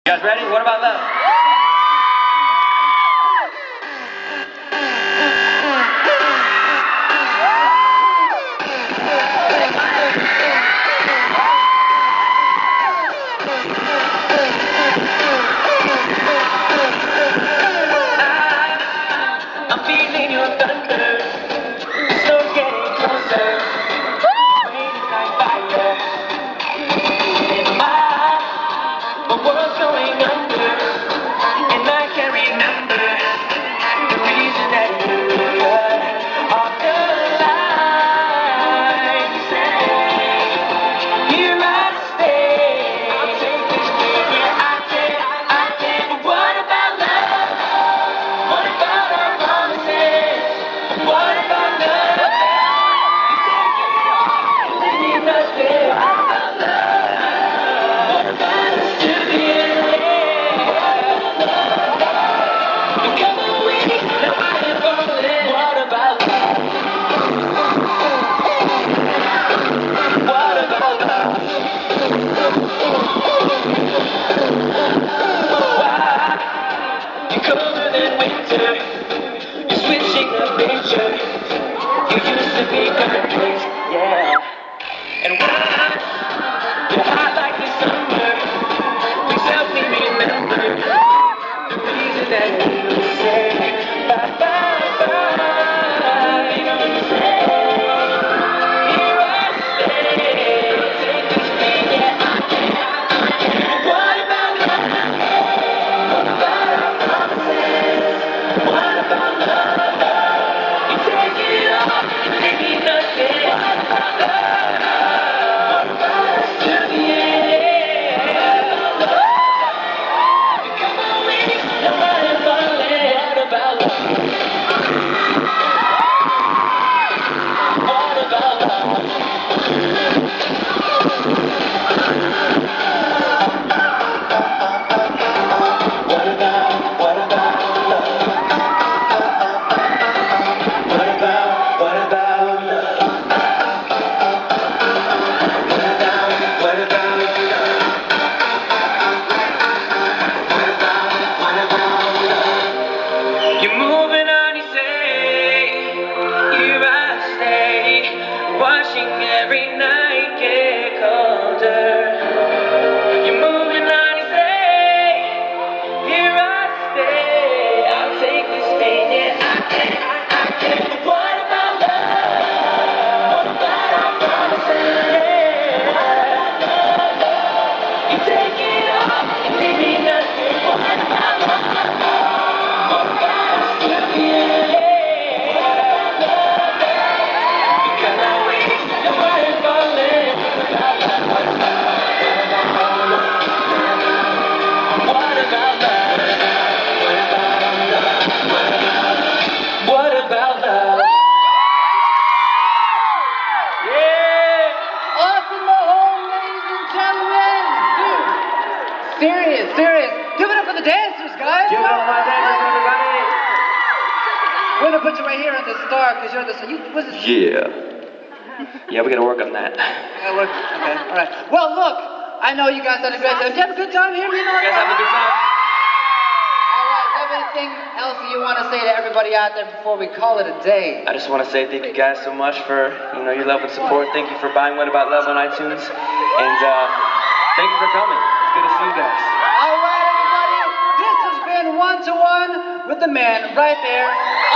guys ready? What about love? I'm feeling your thunder. So getting closer. Waiting like fire. In my heart, the world's going under, and I can't remember the reason that you are alive. Here I stay. I'll take this thing. Yeah, I can. But what about love? What about our promises? What about love? You take it all, and then you nothing. What about love? What about us to the end? You come away, now I am falling. What about love? What about love? Why? You're colder than winter. You're switching the picture. You used to be commonplace, yeah. And why? You're hot like the summer. Please help me remember the reason that you say bye bye bye. You know what you say. Here I stay. Take this thing, yeah, I can. What about love? What about our promises? What about love? You take it all, and maybe nothing. What about love? What about us to the end? You come away, now I am falling. What about love? What about love? What about love? What about love? What about love? What about love? What about love? You're moving on, you say. Here I stay, watching every night get colder. You're moving on, you say. Here I stay, I'll take this pain, yeah, I can. What about love? What about our promises? You take it all, and maybe nothing. What about love? What about us to the end? You come away, now I am falling. What about love? What about love? What about love? Yeah! Awesome mahone, ladies and gentlemen. Serious. Give it up for the dancers, guys. Give it up for my dancers, everybody! We're gonna put you right here on the star because you're the. What's this? Yeah, we gotta work on that. Okay, all right. Well, look, I know you guys had a great time. Did you have a good time here? You guys have a good time? All right. Do you have anything else that you want to say to everybody out there before we call it a day? I just want to say thank you guys so much for your love and support. Thank you for buying What About Love on iTunes, and thank you for coming. It's good to see you guys. All right, everybody. This has been One to One with the man right there.